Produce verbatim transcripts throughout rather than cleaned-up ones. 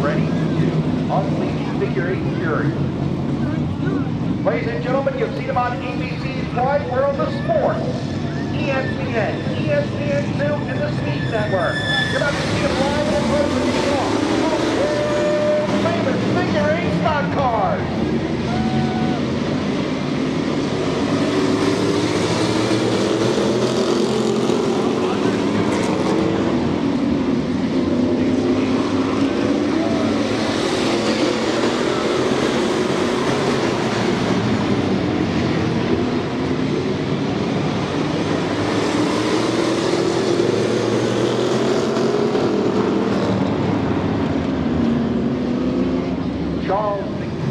ready to unleash figure eight fury. Ladies and gentlemen, you've seen them on A B C's Wide World of Sports, E S P N, E S P N two, and the Speed Network. You're about to see them live in person in New York. Famous figure eight stock cars. Charles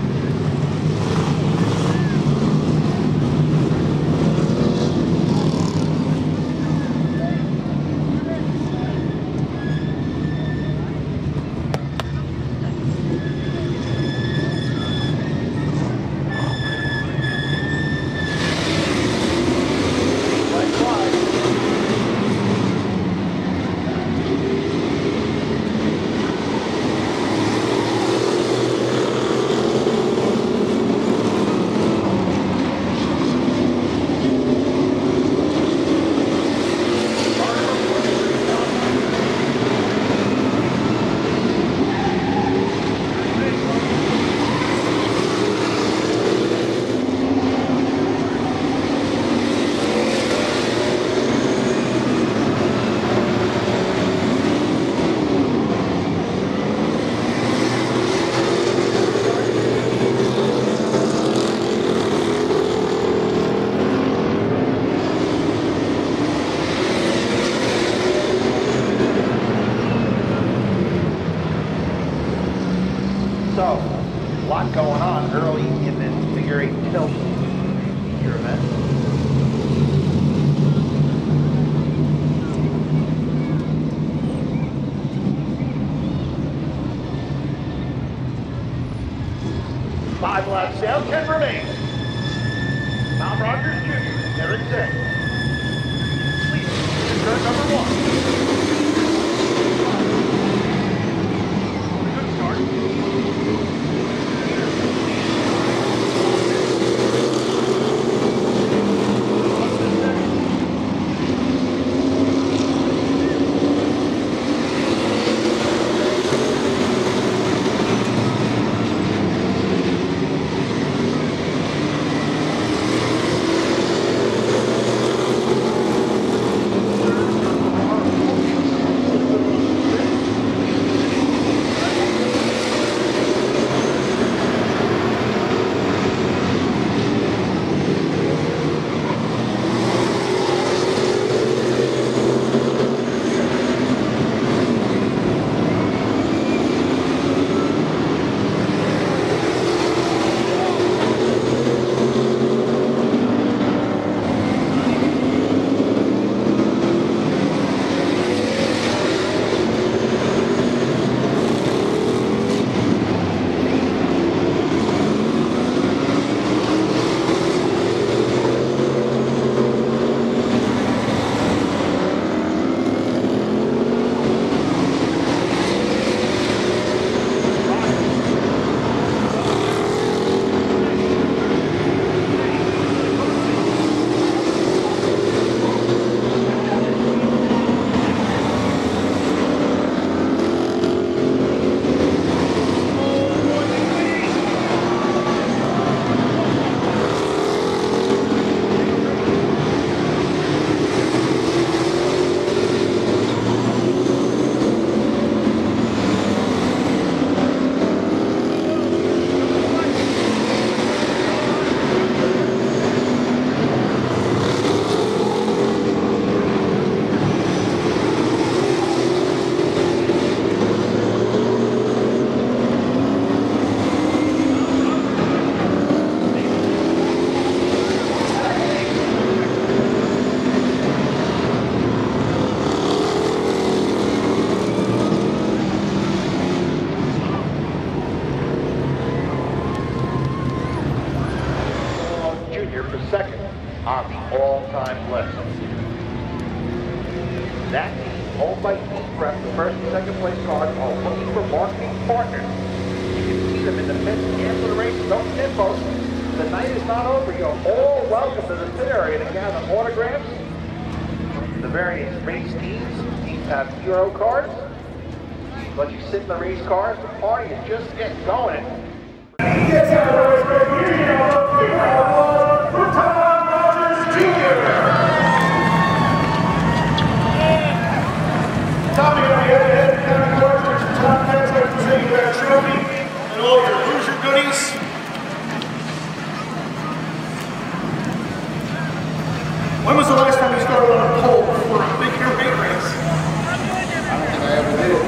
So, a lot going on early in this figure eight tilt feature event. Five laps down, ten remain. Tom Rogers Junior, Eric Zay. Please, turn number one. Good start. Second on the all-time list. That means owned by Team Prep, the first and second place cars are looking for marketing partners. You can see them in the pits after the race. Don't forget, folks, the night is not over. You're all welcome to the pit area to gather autographs. The various race teams. Teams have hero cards. Let you sit in the race cars. The party is just getting going. Yes, for Tom Rogers Junior Tommy, we have a head kind of cards for Tom Rogers presenting that trophy and all your loser goodies. When was the last time you started on a pole for a big year big race? I don't think I ever did.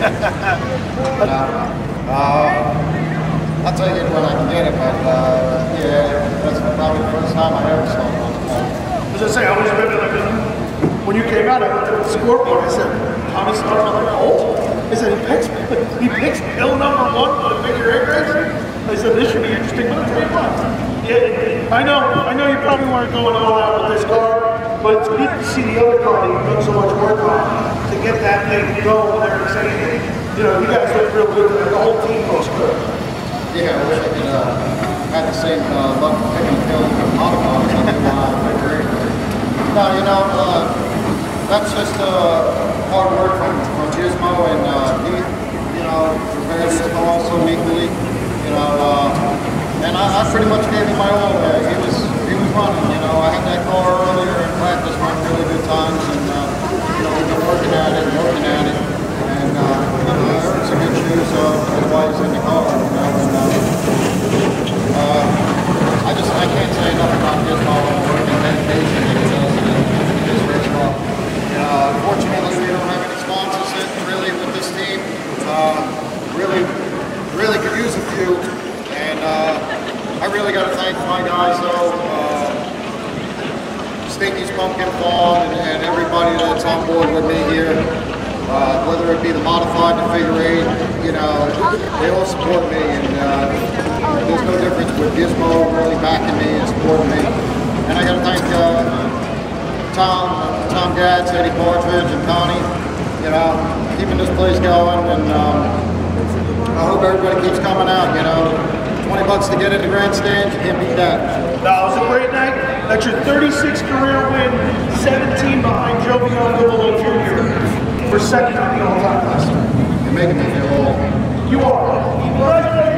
uh, uh, I'll tell you when I can get it, but uh, yeah, that's probably the first time I ever saw it on the pole. As I say, I always remember like when you came out, I went to the scoreboard. I said, Tommy started on the pole. I said, he picks, he picks pill number one for the figure eight race. I said, this should be interesting, but I'll tell you what. Yeah, I know, I know you probably weren't going all out with this car, but it's good to see the other car that you've done so much work on to get that thing going there and saying, you know, you guys look real good, the whole team looks good. Yeah, I wish I could uh, have the same uh, luck of picking a pill from Autobahn as I do my figure eight. No, you know, uh, that's just uh, hard work from, from Gizmo and uh, Heath, you know, prepared Gizmo also equally, you know, uh, and I, I pretty much gave him my all. Uh, he was he was running, you know, I had that car earlier in practice, running really good times, and uh, you know, we've been working at it and working at it, and uh, you know, I heard some good shoes, so that's why he's in the car, you know, and uh, uh, I just, I can't say enough about Gizmo and the work and dedication that he does in his race car. Uh, unfortunately, we don't have any sponsors sitting really with this team. Uh, really, really could use a few, and uh, I really got to thank my guys though, uh, Stinky's Pumpkin Farm, and, and everybody that's on board with me here. Uh, whether it be the modified, the figure eight, you know, they all support me, and uh, there's no difference with Gizmo really backing me and supporting me. And I got to thank uh, Tom, Tom Gads, Eddie Partridge, and Connie, you know, keeping this place going, and um, I hope everybody keeps coming out, you know. twenty bucks to get into grandstands, you can't beat that. That was a great night. That's your thirty-sixth career win, seventeen behind Joe Bianco Junior for second on the all-time list. You're making me feel old. You are.